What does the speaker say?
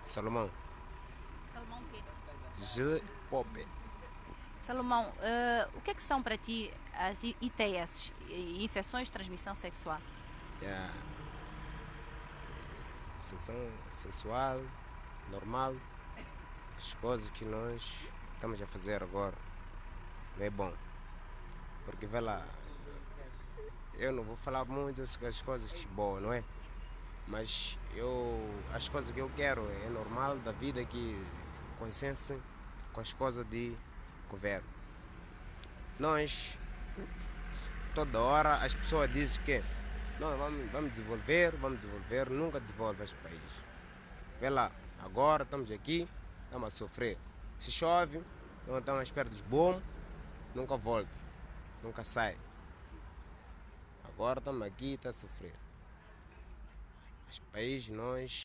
Salomão. Salomão o quê? Z Pope. Salomão, o que é que são para ti as ITS, infecções de transmissão sexual? É, sessão sexual, normal, as coisas que nós estamos a fazer agora. Não é bom. Porque vê lá, eu não vou falar muito das coisas boas, não é? Mas as coisas que eu quero é normal da vida que consensem com as coisas de governo. Nós, toda hora, as pessoas dizem que não, vamos desenvolver, nunca desenvolve este país. Vê lá, agora estamos aqui, estamos a sofrer. Se chove, não estamos à espera dos bombos, nunca volta, nunca sai. Agora estamos aqui e está a sofrer. Este país, nós